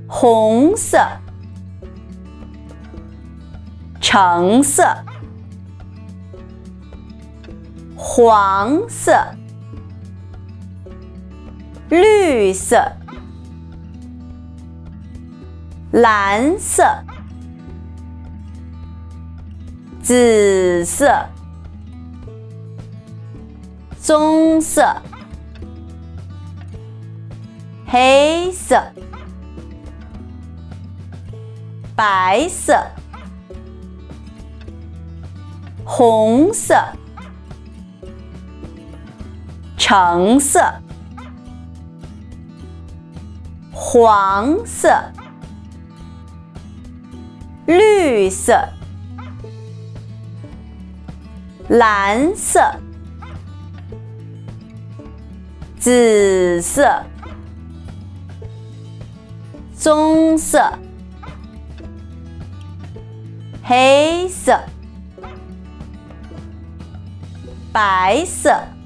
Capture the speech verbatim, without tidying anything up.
红色、橙色、黄色、绿色、蓝色、紫色、棕色、黑色、白色、红色、橙色、黄色、绿色、蓝色、紫色、棕色、黑色、白色。